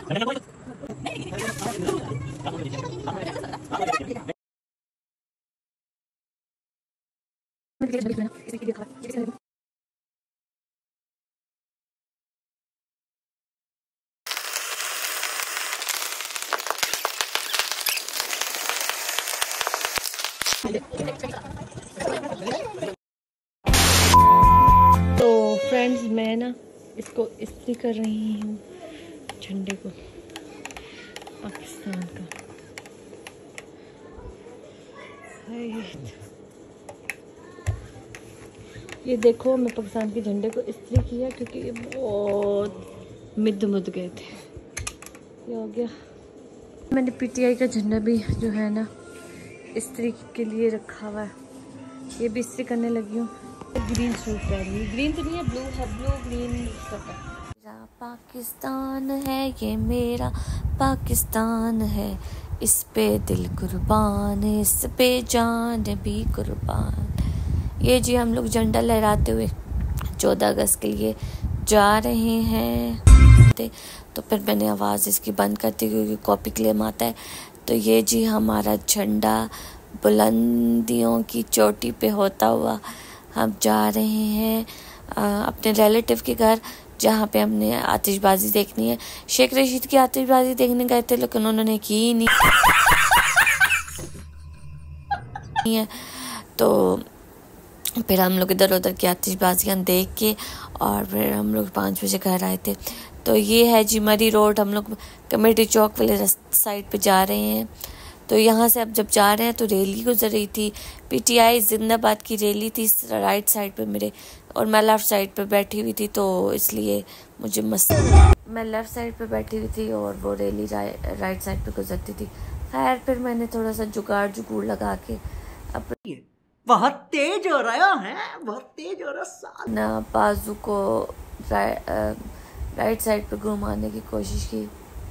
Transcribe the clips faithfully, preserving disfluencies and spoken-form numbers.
तो फ्रेंड्स, मैं ना इसको इस्त्री कर रही हूँ, झंडे को, पाकिस्तान का। ये देखो, मैं पाकिस्तान के झंडे को इस्त्री किया क्योंकि ये बहुत मिद मुद गए थे। ये हो गया। मैंने पीटीआई का झंडा भी जो है ना इस्त्री के लिए रखा हुआ है, ये भी इस्त्री करने लगी हूँ। ग्रीन सूट पहनी, ग्रीन तो नहीं है, ब्लू है, ब्लू ग्रीन सब है। मेरा पाकिस्तान है, ये मेरा पाकिस्तान है, इस पे दिल कुर्बान, इस पे जान भी कुर्बान। ये जी हम लोग झंडा लहराते हुए चौदह अगस्त के लिए जा रहे हैं। तो फिर मैंने आवाज़ इसकी बंद करती क्योंकि कॉपी क्लेम आता है। तो ये जी हमारा झंडा बुलंदियों की चोटी पे होता हुआ हम जा रहे हैं आ, अपने रिलेटिव के घर, जहाँ पे हमने आतिशबाजी देखनी है। शेख रशीद की आतिशबाजी देखने गए थे लेकिन उन्होंने की नहीं है। तो फिर हम लोग इधर उधर की आतिशबाजियाँ देख के और फिर हम लोग पाँच बजे घर आए थे। तो ये है जी मरी रोड, हम लोग कमेटी चौक वाले साइड पे जा रहे हैं। तो यहाँ से अब जब जा रहे हैं तो रैली गुजर रही थी, पीटीआई जिंदाबाद की रैली थी राइट साइड पे मेरे, और मैं लेफ़्ट साइड पे बैठी हुई थी, तो इसलिए मुझे मस्त, मैं लेफ़्ट साइड पे बैठी हुई थी और वो रैली राइट साइड पे गुजरती थी। खैर फिर मैंने थोड़ा सा जुगाड़ जुगूड़ लगा के अपनी बहुत तेज हो रहा है, बहुत तेज हो रहा ना बाजू को राइ, राइट साइड पे घुमाने की कोशिश की।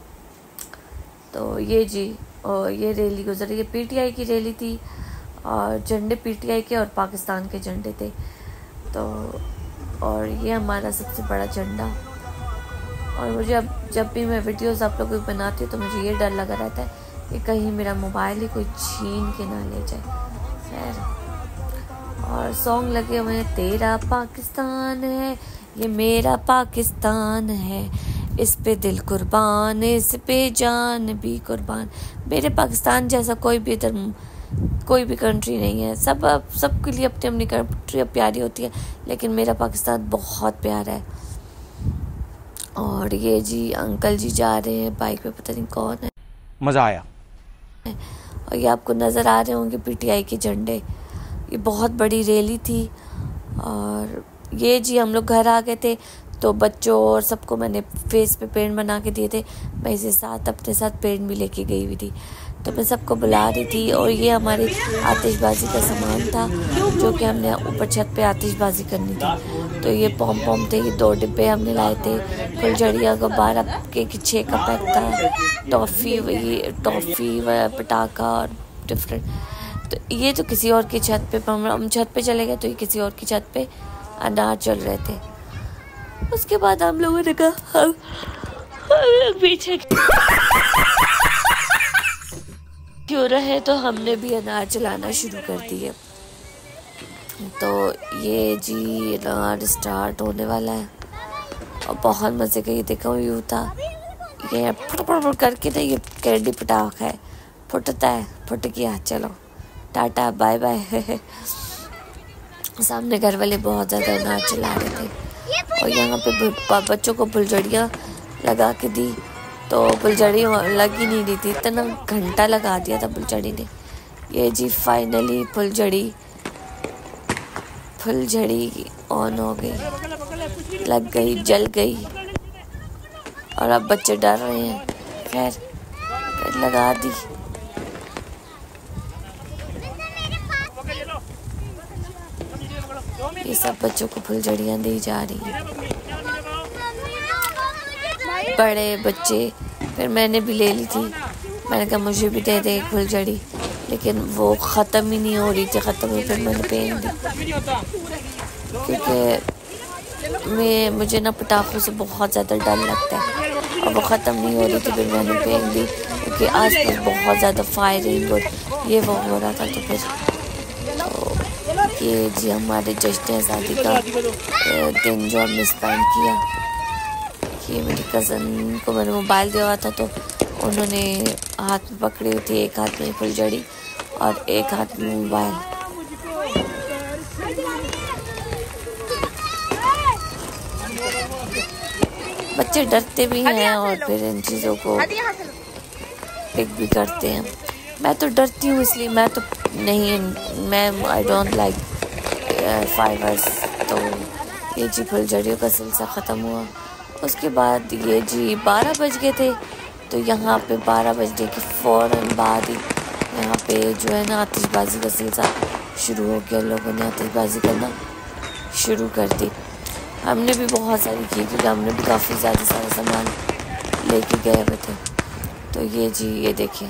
तो ये जी और ये रैली गुजर रही है, पीटीआई की रैली थी और झंडे पीटीआई के और पाकिस्तान के झंडे थे। तो और ये हमारा सबसे बड़ा झंडा। और मुझे अब जब भी मैं वीडियोस आप लोगों को बनाती हूँ तो मुझे ये डर लगा रहता है कि कहीं मेरा मोबाइल ही कोई छीन के ना ले जाए। खैर, और सॉन्ग लगे हुए हैं, तेरा पाकिस्तान है, ये मेरा पाकिस्तान है, इस पे दिल कुर्बान, इस पे जान भी कुर्बान। मेरे पाकिस्तान जैसा कोई भी इधर कोई भी कंट्री नहीं है। सब सबके लिए अपनी अपनी कंट्री प्यारी होती है, लेकिन मेरा पाकिस्तान बहुत प्यारा है। और ये जी अंकल जी जा रहे हैं बाइक पे, पता नहीं कौन है, मज़ा आया। और ये आपको नज़र आ रहे होंगे पीटीआई के झंडे। ये बहुत बड़ी रैली थी। और ये जी हम लोग घर आ गए थे, तो बच्चों और सबको मैंने फेस पे पेंट बना के दिए थे। मैं इसे साथ अपने साथ पेंट भी लेके गई हुई थी, तो मैं सबको बुला रही थी। और ये हमारी आतिशबाजी का सामान था जो कि हमने ऊपर छत पे आतिशबाजी करनी थी। तो ये पॉम पॉम थे, ये दो डिब्बे हमने लाए थे, फुलझड़िया का बारह के छः का पैक था, टॉफ़ी वही टॉफ़ी व पटाखा और डिफरेंट। तो ये तो किसी और की छत पे, हम छत पे चले गए तो ये किसी और की छत पे अनार चल रहे थे। उसके बाद हम लोगों ने कहा हम पीछे क्यों रहे, तो हमने भी अनार चलाना शुरू कर दिए। तो ये जी अनार स्टार्ट होने वाला है और बहुत मज़े का ये देखो व्यू था। ये फट करके ना ये कैंडी पटाख है, फुटता है, फुट गया, चलो टाटा बाय बाय। सामने घर वाले बहुत ज़्यादा अनार चला रहे थे और यहाँ पे बच्चों को फुलझड़ियाँ लगा के दी, तो फुलझड़ी लग ही नहीं रही थी, इतना घंटा लगा दिया था फुलझड़ी ने। ये जी फाइनली फुलझड़ी फुलझड़ी ऑन हो गई, लग गई, जल गई और अब बच्चे डर रहे हैं। खैर फिर लगा दी। ये सब बच्चों को फुलझड़ियाँ दी जा रही है, बड़े बच्चे। फिर मैंने भी ले ली थी, मैंने कहा मुझे भी दे दे एक फुलझड़ी, लेकिन वो ख़त्म ही नहीं हो रही थी। ख़त्म हुई फिर मैंने पहन दी, क्योंकि मैं मुझे ना पटाखों से बहुत ज़्यादा डर लगता है। और वो ख़त्म नहीं हो रही थी, फिर मैंने फेंक दी क्योंकि आस पास बहुत ज़्यादा फायरिंग और ये वो हो रहा था। तो फिर तो ये जी हमारे जश्न आज़ादी का दिन जो हमने स्पेंड किया। ये मेरी कज़न को मैंने मोबाइल दिया हुआ था, तो उन्होंने हाथ में पकड़ी हुई थी, एक हाथ में फुलझड़ी और एक हाथ में मोबाइल। बच्चे डरते भी हैं और फिर इन चीज़ों को पिक भी करते हैं। मैं तो डरती हूँ, इसलिए मैं तो नहीं, मैं आई डोंट लाइक फाइवर्स। तो ये जी फुलझड़ियों का सिलसिला ख़त्म हुआ। उसके बाद ये जी बारह बज गए थे, तो यहाँ पे बारह बजने के फ़ौरन बाद ही यहाँ पे जो है ना आतिशबाज़ी का सिलसिला शुरू हो गया। लोगों ने आतिशबाज़ी करना शुरू कर दी। हमने भी बहुत सारी की क्योंकि हमने भी काफ़ी ज़्यादा सारा सामान लेके गए हुए थे। तो ये जी ये देखिए,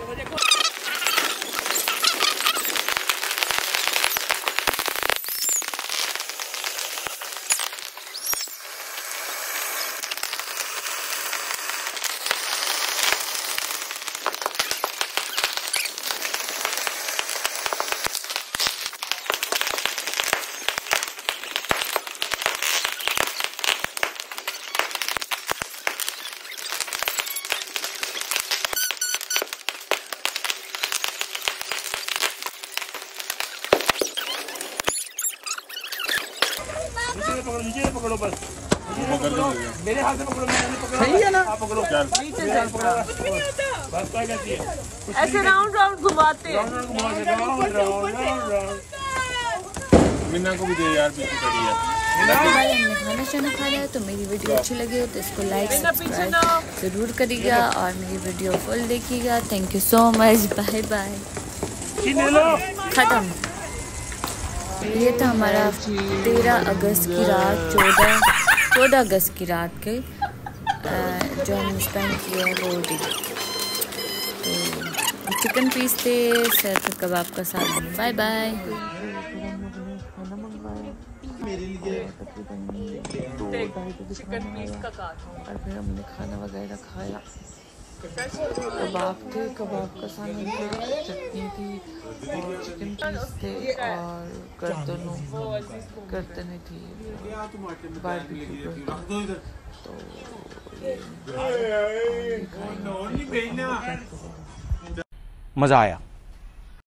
पकड़ो, नीचे पकड़ो, बस मेरे हाथ से पकड़ो, मैंने पकड़ा, सही है ना? आप पकड़ो, नीचे से बस क्या कहती है, ऐसे राउंड राउंड घुमाते हैं। राउंड घुमाते, राउंड राउंड राउंड। मिन्ना को भी दे यार, पीछे खड़ी है। भाई हमने खाना शाना खा लिया, तो मेरी वीडियो अच्छी लगी हो तो इसको लाइक सब्सक्राइब ज़रूर करिएगा और मेरी वीडियो फुल देखिएगा। Thank you so much, bye bye. ख़त्म। ये था हमारा तेरह अगस्त की रात, चौदह चौदह अगस्त की रात के जो हम स्पेंड किए हैं वो दिन। तो चिकन पीस थे, सर्फ कबाब का सालन। Bye bye. चिकन पीस का काट और फिर हमने खाना वगैरह खाया। कबाब थे, कबाब का सालन था, चटनी थी और चिकन पीस थे और गर्दनों गर्दनें थी बारबेक्यू पर। तो मज़ा आया।